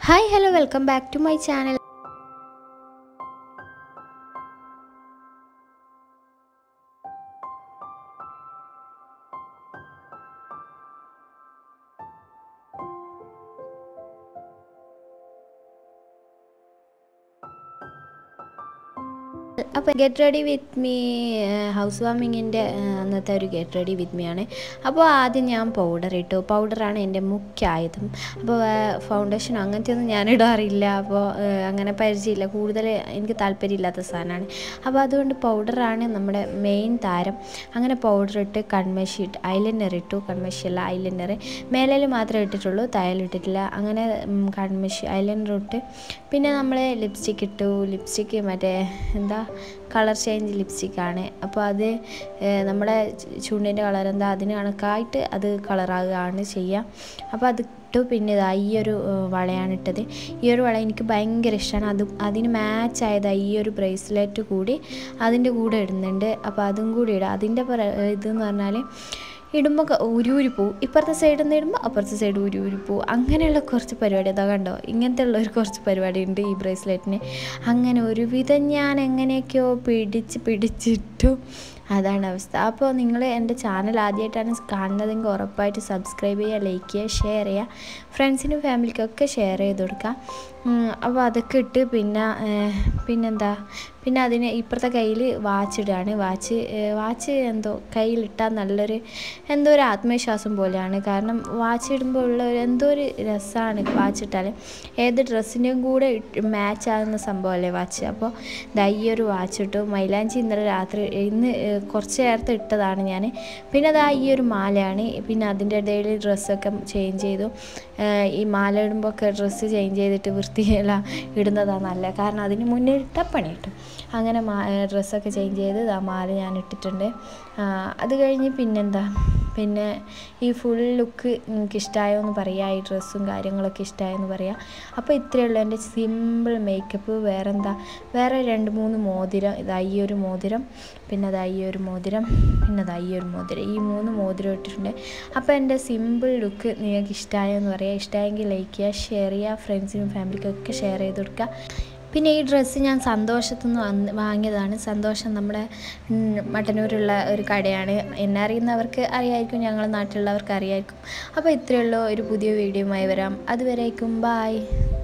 Hi, hello, welcome back to my channel. അപ്പോൾ get ready with me house വാമിങ്ങിൻ്റെ അന്നത്തെ ഒരു ഗെറ്റ് റെഡി വിത്ത് മീ ആണ്. അപ്പോൾ ആദ്യം ഞാൻ പൗഡർ ഇട്ടു. പൗഡറാണ് എൻ്റെ മുഖ്യ ആയുധം. അപ്പോൾ ഫൗണ്ടേഷൻ അങ്ങനത്തെ ഒന്നും ഞാൻ ഇടാറില്ല. അപ്പോൾ അങ്ങനെ പരിചയമില്ല, കൂടുതൽ എനിക്ക് താല്പര്യമില്ലാത്ത സാധനമാണ്. അപ്പോൾ അതുകൊണ്ട് പൗഡറാണ് നമ്മുടെ മെയിൻ താരം. അങ്ങനെ പൗഡർ ഇട്ട് കൺമഷി ഇട്ട് ഐലൈനർ ഇട്ടു. കൺമഷി അല്ല, ഐലൈനർ മേലിൽ മാത്രമേ ഇട്ടിട്ടുള്ളൂ, താഴെ ഇട്ടിട്ടില്ല. അങ്ങനെ കൺമഷി ഐലൈനർ ഇട്ട് പിന്നെ നമ്മൾ ലിപ്സ്റ്റിക്ക് ഇട്ടു. ലിപ്സ്റ്റിക്ക് മറ്റേ എന്താ കളർ ചേഞ്ച് ലിപ്സ്റ്റിക്കാണ്. അപ്പോൾ അത് നമ്മുടെ ചുണ്ടിൻ്റെ കളർ എന്താ അതിന് കണക്കായിട്ട് അത് കളറാകുകയാണ് ചെയ്യുക. അപ്പോൾ അത് ഇട്ടു. പിന്നെ ഇതാ ഈ ഒരു വളയാണ് ഇട്ടത്. ഈ ഒരു വള എനിക്ക് ഭയങ്കര ഇഷ്ടമാണ്. അതിന് മാച്ച് ആയതാണ് ഈ ഒരു ബ്രേസ്ലെറ്റ് കൂടി അതിൻ്റെ കൂടെ ഇടുന്നുണ്ട്. അപ്പോൾ അതും കൂടി ഇടാം. അതിൻ്റെ ഇതെന്ന് പറഞ്ഞാൽ ഇടുമ്പോൾ ഉരുരി പോവും. ഇപ്പുറത്തെ സൈഡിൽ നിന്ന് ഇടുമ്പോൾ അപ്പുറത്തെ സൈഡ് ഉരുരി പോവും. അങ്ങനെയുള്ള കുറച്ച് പരിപാടി അതാ കണ്ടോ, ഇങ്ങനത്തെ ഉള്ളൊരു കുറച്ച് പരിപാടി ഉണ്ട് ഈ ബ്രേസ്ലെറ്റിന്. അങ്ങനെ ഒരുവിധം ഞാൻ എങ്ങനെയൊക്കെയോ പിടിച്ചിട്ടു. അതാണ് അവസ്ഥ. അപ്പോൾ നിങ്ങൾ എൻ്റെ ചാനൽ ആദ്യമായിട്ടാണ് കാണുന്നതെങ്കിൽ ഉറപ്പായിട്ട് സബ്സ്ക്രൈബ് ചെയ്യുക, ലൈക്ക് ചെയ്യുക, ഷെയർ ചെയ്യുക, ഫ്രണ്ട്സിനും ഫാമിലിക്കൊക്കെ ഷെയർ ചെയ്ത് കൊടുക്കുക. അപ്പോൾ അതൊക്കെ ഇട്ട് പിന്നെന്താ പിന്നെ അതിന് ഇപ്പുറത്തെ കയ്യിൽ വാച്ച് ഇടുകയാണ്. വാച്ച് എന്തോ കയ്യിലിട്ടാൽ എന്തോ ഒരു ആത്മവിശ്വാസം പോലെയാണ്. കാരണം വാച്ച് ഇടുമ്പോൾ ഉള്ള എന്തോ ഒരു രസമാണ് വാച്ച് ഇട്ടാൽ. ഏത് ഡ്രസ്സിൻ്റെയും കൂടെ മാച്ച് ആകുന്ന സംഭവമല്ലേ വാച്ച്. അപ്പോൾ ഈ ഒരു വാച്ച് ഇട്ടു. മൈലാഞ്ചി ഇന്ന് കുറച്ച് നേരത്തെ ഇട്ടതാണ് ഞാൻ. പിന്നെ ഈ ഒരു മാലയാണ്. പിന്നെ അതിൻ്റെ ഇടയിൽ ഡ്രസ്സൊക്കെ ചേഞ്ച് ചെയ്തു. ഈ മാല ഇടുമ്പോൾ ഒക്കെ ഡ്രസ്സ് ചേഞ്ച് ചെയ്തിട്ട് വൃത്തിയില്ല ഇടുന്നതാണ് നല്ലത്. കാരണം അതിന് മുന്നേ ഇട്ട പണി കിട്ടും. അങ്ങനെ ഡ്രസ്സൊക്കെ ചേഞ്ച് ചെയ്ത് മാല ഞാൻ ഇട്ടിട്ടുണ്ട്. അത് കഴിഞ്ഞ് പിന്നെ ഈ ഫുൾ ലുക്ക് നിങ്ങൾക്ക് ഇഷ്ടമായോ എന്ന് പറയുക. ഈ ഡ്രസ്സും കാര്യങ്ങളൊക്കെ ഇഷ്ടമായോ എന്ന് പറയുക. അപ്പോൾ ഇത്രയേ ഉള്ളൂ എൻ്റെ സിമ്പിൾ മേക്കപ്പ്. വേറെ 2-3 മോതിരം. ഈ ഒരു മോതിരം, പിന്നെ ഈ ഒരു മോതിരം, പിന്നെ ഈ ഒരു മോതിരം. ഈ 3 മോതിരം ഇട്ടിട്ടുണ്ട്. അപ്പോൾ എൻ്റെ സിമ്പിൾ ലുക്ക് നിങ്ങൾക്ക് ഇഷ്ടമായോ എന്ന് പറയുക. ഇഷ്ടമായെങ്കിൽ ലൈക്ക് ചെയ്യുക, ഷെയർ ചെയ്യുക, ഫ്രണ്ട്സിനും ഫാമിലിക്കൊക്കെ ഷെയർ ചെയ്ത് കൊടുക്കുക. പിന്നെ ഈ ഡ്രസ്സ് ഞാൻ സന്തോഷത്തു നിന്ന് വാങ്ങിയതാണ്. സന്തോഷം നമ്മുടെ മട്ടന്നൂരുള്ള ഒരു കടയാണ്. എന്നെ അറിയുന്നവർക്ക് അറിയായിരിക്കും, ഞങ്ങളുടെ നാട്ടിലുള്ളവർക്ക് അറിയായിരിക്കും. അപ്പോൾ ഇത്രയുള്ള ഒരു പുതിയ വീഡിയോയുമായി വരാം. അതുവരേക്കും ബായ്.